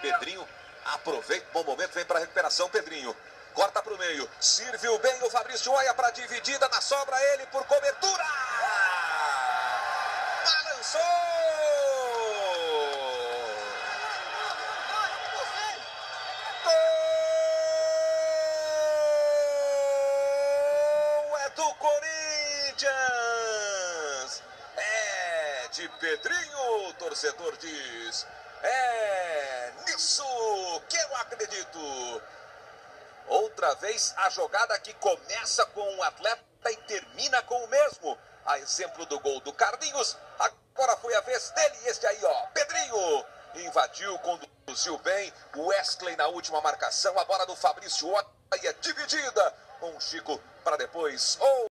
Pedrinho aproveita, bom momento, vem para a recuperação, Pedrinho. Corta para o meio, serviu bem o Fabrício, olha para a dividida, na sobra ele por cobertura. Balançou! Gol é do Corinthians! É de Pedrinho, o torcedor diz. É nisso que eu acredito. Outra vez a jogada que começa com um atleta e termina com o mesmo. A exemplo do gol do Carlinhos, agora foi a vez dele, este aí, ó, Pedrinho. Invadiu, conduziu bem, Wesley na última marcação, a bola do Fabrício, olha, dividida. Um Chico para depois.